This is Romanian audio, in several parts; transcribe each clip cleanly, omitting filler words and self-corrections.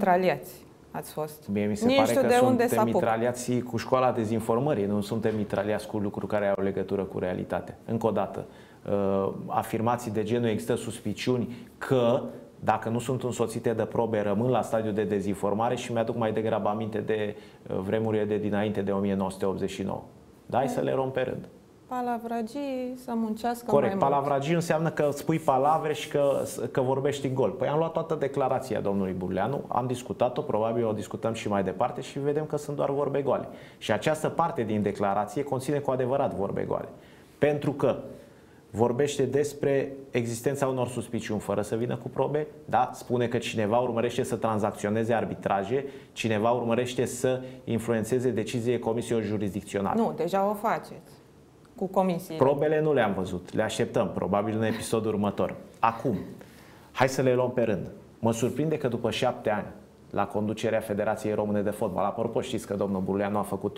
mitraliați ați fost. Mie mi se Nici pare știu că de unde suntem s-apucă. mitraliați cu școala dezinformării, nu suntem mitraliați cu lucruri care au legătură cu realitatea. Încă o dată, afirmații de genul există suspiciuni că dacă nu sunt însoțite de probe, rămân la stadiul de dezinformare și mi-aduc mai degrabă aminte de vremurile de dinainte de 1989. Da, hai să le luăm pe rând. Palavragii să muncească corect, mai mult. palavragii înseamnă că spui palavre și că vorbești în gol. Păi am luat toată declarația domnului Burleanu, am discutat-o, probabil o discutăm și mai departe și vedem că sunt doar vorbe goale. Și această parte din declarație conține cu adevărat vorbe goale. Pentru că vorbește despre existența unor suspiciuni fără să vină cu probe, da? Spune că cineva urmărește să tranzacționeze arbitraje, cineva urmărește să influențeze deciziile comisiilor jurisdicționale. Nu, deja o faceți cu comisiile. Probele nu le-am văzut, le așteptăm, probabil în episodul următor. Acum, hai să le luăm pe rând. Mă surprinde că după 7 ani, la conducerea Federației Române de Fotbal, apropo, știți că domnul Burleanu a făcut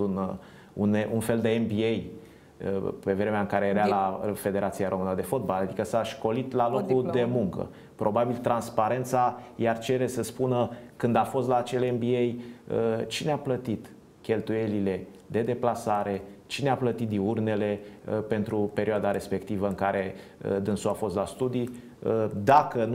un fel de MBA pe vremea în care era la Federația Română de Fotbal, adică s-a școlit la locul de muncă. Probabil transparența i-ar cere să spună când a fost la acel MBA cine a plătit cheltuielile de deplasare, cine a plătit diurnele pentru perioada respectivă în care dânsul a fost la studii. Dacă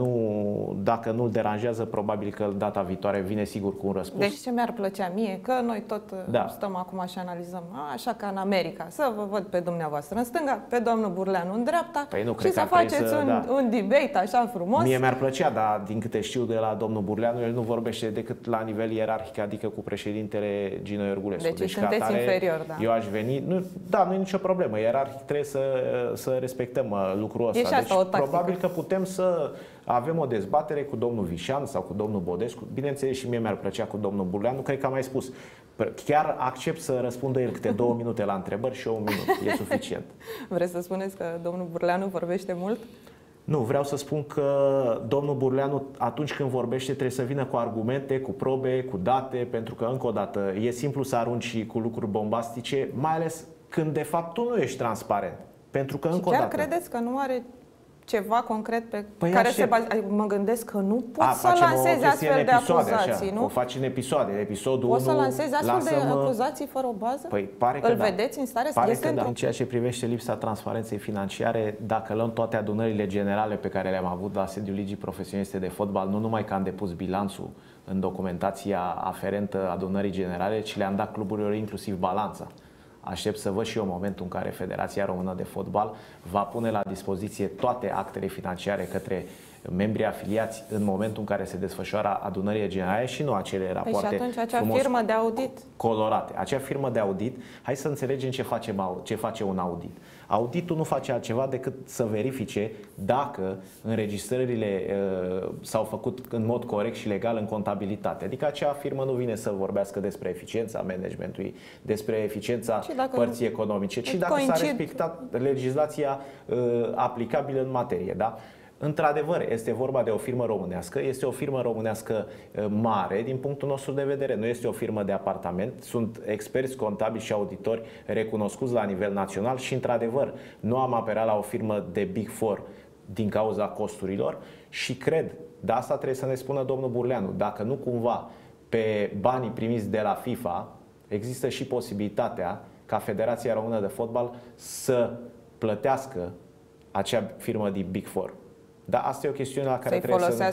nu-l deranjează, probabil că data viitoare vine sigur cu un răspuns. Deci ce mi-ar plăcea mie, că noi tot stăm acum și analizăm, așa ca în America, să vă văd pe dumneavoastră în stânga, pe domnul Burleanu în dreapta, păi nu, și să faceți un debate așa frumos. Mie mi-ar plăcea, dar din câte știu de la domnul Burleanu, el nu vorbește decât la nivel ierarhic, adică cu președintele Gino Iorgulescu. Deci sunteți inferior, da. Eu aș veni, nu e nicio problemă, ierarhic trebuie să respectăm lucrul ăsta. E deci probabil că putem să avem o dezbatere cu domnul Vișan sau cu domnul Bodescu. Bineînțeles, și mie mi-ar plăcea cu domnul Burleanu, cred că am mai spus. Chiar accept să răspundă el câte 2 minute la întrebări și eu 1 minut. E suficient. Vreți să spuneți că domnul Burleanu vorbește mult? Nu, vreau să spun că domnul Burleanu, atunci când vorbește, trebuie să vină cu argumente, cu probe, cu date, pentru că, încă o dată, e simplu să arunci cu lucruri bombastice, mai ales când, de fapt, tu nu ești transparent. Pentru că, încă o dată... credeți că nu are ceva concret pe care se bazează? Mă gândesc că nu poți să lansezi astfel de acuzații, nu? O faci în episoade. Episodul 1, poți să lansezi astfel de acuzații fără o bază? Păi pare că îl vedeți în stare? Pare că da. În ceea ce privește lipsa transparenței financiare, dacă luăm toate adunările generale pe care le-am avut la sediul Ligii Profesioniste de Fotbal, nu numai că am depus bilanțul în documentația aferentă adunării generale, ci le-am dat cluburilor inclusiv balanța. Aștept să văd și eu momentul în care Federația Română de Fotbal va pune la dispoziție toate actele financiare către membrii afiliați în momentul în care se desfășoară adunările generale și nu acele rapoarte și atunci acea firmă de audit colorate. Acea firmă de audit, hai să înțelegem ce face un audit. Auditul nu face altceva decât să verifice dacă înregistrările s-au făcut în mod corect și legal în contabilitate. Adică acea firmă nu vine să vorbească despre eficiența managementului, despre eficiența părții economice, ci dacă s-a respectat legislația aplicabilă în materie. Da? Într-adevăr, este vorba de o firmă românească, este o firmă românească mare din punctul nostru de vedere, nu este o firmă de apartament, sunt experți contabili și auditori recunoscuți la nivel național și, într-adevăr, nu am apelat la o firmă de Big Four din cauza costurilor și cred, de asta trebuie să ne spună domnul Burleanu, dacă nu cumva pe banii primiți de la FIFA există și posibilitatea ca Federația Română de Fotbal să plătească acea firmă din Big Four. Da, asta e o chestiune la care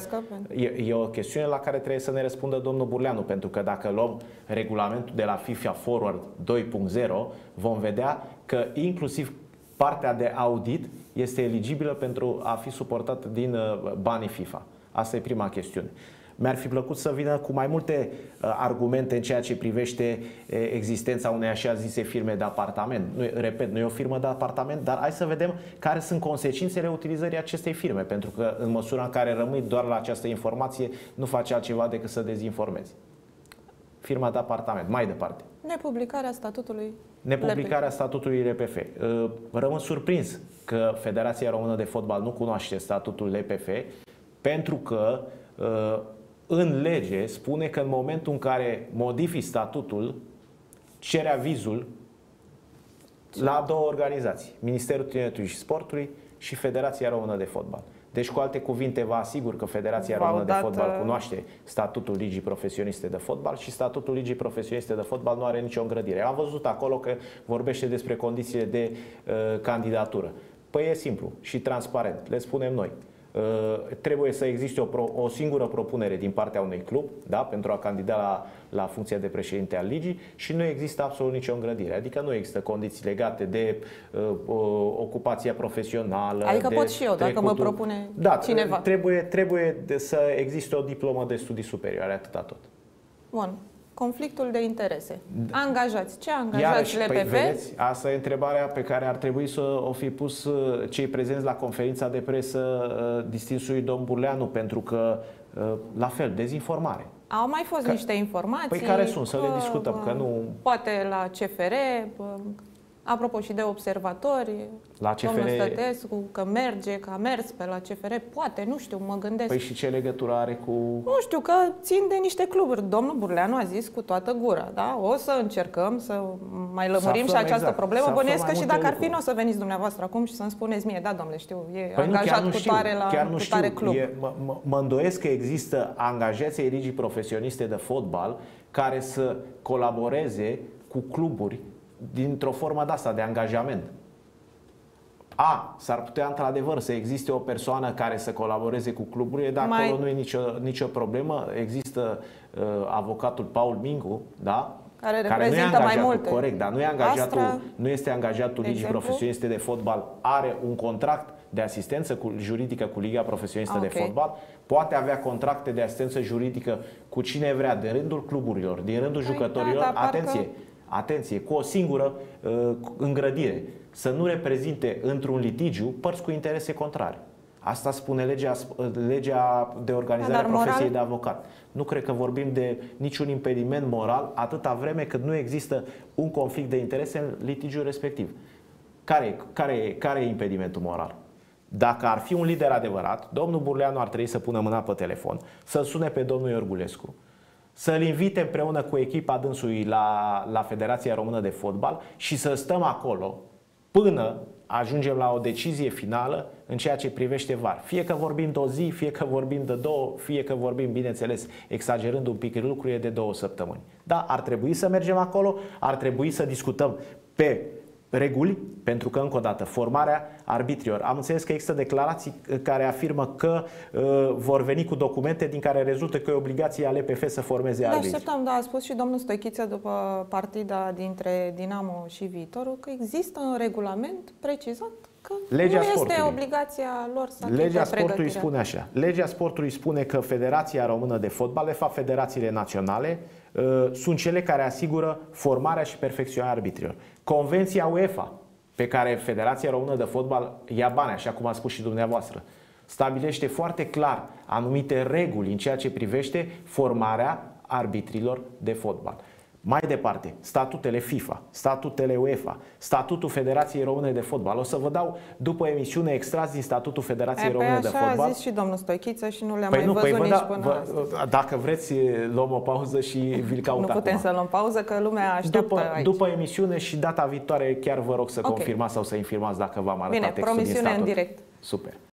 e o chestiune la care trebuie să ne răspundă domnul Burleanu, pentru că dacă luăm regulamentul de la FIFA Forward 2.0, vom vedea că inclusiv partea de audit este eligibilă pentru a fi suportată din banii FIFA. Asta e prima chestiune. Mi-ar fi plăcut să vină cu mai multe argumente în ceea ce privește existența unei așa zise firme de apartament. Repet, nu e o firmă de apartament, dar hai să vedem care sunt consecințele utilizării acestei firme, pentru că în măsura în care rămâi doar la această informație, nu faci altceva decât să dezinformezi. Firma de apartament. Mai departe. Nepublicarea statutului Nepublicarea statutului LPF. Rămân surprins că Federația Română de Fotbal nu cunoaște statutul LPF, pentru că în lege spune că în momentul în care modifici statutul, cere avizul la 2 organizații, Ministerul Tineretului și Sportului și Federația Română de Fotbal. Deci, cu alte cuvinte, vă asigur că Federația Română de Fotbal cunoaște statutul Ligii Profesioniste de Fotbal și statutul Ligii Profesioniste de Fotbal nu are nicio îngrădire. Am văzut acolo că vorbește despre condițiile de candidatură. Păi e simplu și transparent, le spunem noi. Trebuie să existe o singură propunere din partea unui club, da, pentru a candida la funcția de președinte al ligii și nu există absolut nicio îngrădire. Adică nu există condiții legate de ocupația profesională. Adică pot și eu, dacă mă propune cineva. Trebuie să existe o diplomă de studii superioare, atâta tot. Bun. Conflictul de interese. Angajați. Ce angajați LPF? Vedeți, asta e întrebarea pe care ar trebui să o fi pus cei prezenți la conferința de presă distinsului domn Burleanu, pentru că, la fel, dezinformare. Au mai fost niște informații. Păi care sunt? Să le discutăm, că nu... Poate la CFR, apropo și de observatori, la CFR... domnul Stătescu, că merge, că a mers pe la CFR, poate, nu știu, mă gândesc. Păi și ce legătură are cu... Nu știu, că țin de niște cluburi. Domnul Burleanu a zis cu toată gura, da? O să încercăm să mai lămurim și această problemă. Bănuiesc că și dacă ar fi, nu o să veniți dumneavoastră acum și să-mi spuneți mie, da, domnule, știu, e angajat cu tare la cu tare club. Mă îndoiesc că există angajații ai Ligii Profesioniste de Fotbal care să colaboreze cu cluburi dintr-o formă de asta, de angajament. S-ar putea într-adevăr să existe o persoană care să colaboreze cu cluburile, dar acolo nu e nicio problemă. Există avocatul Paul Mingu, da? Care reprezintă mai multe. Corect, dar nu este angajatul Ligii Profesioniste de Fotbal, are un contract de asistență juridică cu Liga Profesionistă de Fotbal, poate avea contracte de asistență juridică cu cine vrea, din rândul cluburilor, din rândul jucătorilor. Atenție, cu o singură îngrădire, să nu reprezinte într-un litigiu părți cu interese contrare. Asta spune legea de organizare a profesiei de avocat. Nu cred că vorbim de niciun impediment moral atâta vreme cât nu există un conflict de interese în litigiul respectiv. Care e impedimentul moral? Dacă ar fi un lider adevărat, domnul Burleanu ar trebui să pună mâna pe telefon, să sune pe domnul Iorgulescu, să-l invite împreună cu echipa dânsului la Federația Română de Fotbal și să stăm acolo până ajungem la o decizie finală în ceea ce privește VAR. Fie că vorbim de o zi, fie că vorbim de două, fie că vorbim, bineînțeles, exagerând un pic lucrurile, de 2 săptămâni. Da, ar trebui să mergem acolo, ar trebui să discutăm pe reguli, pentru că, încă o dată, formarea arbitrilor. Am înțeles că există declarații care afirmă că vor veni cu documente din care rezultă că e obligația LPF să formeze arbitri. Așteptăm, da, a spus și domnul Stoichiță după partida dintre Dinamo și Viitorul că există un regulament precizat că legea nu este obligația lor să Legea sportului spune așa. Legea sportului spune că Federația Română de Fotbal, de fapt federațiile naționale, sunt cele care asigură formarea și perfecționarea arbitrilor. Convenția UEFA, pe care Federația Română de Fotbal ia bani, așa cum a spus și dumneavoastră, stabilește foarte clar anumite reguli în ceea ce privește formarea arbitrilor de fotbal. Mai departe, statutele FIFA, statutele UEFA, statutul Federației Române de Fotbal. O să vă dau după emisiune extras din statutul Federației Române de Fotbal. Așa a zis și domnul Stoichiță și nu le-am mai văzut nici până astăzi. Dacă vreți, luăm o pauză și vi-l caut acum. Nu putem să luăm pauză, că lumea așteaptă aici. După emisiune și data viitoare chiar vă rog să confirmați sau să infirmați dacă v-am arătat textul din statut. Promisiune în direct. Super.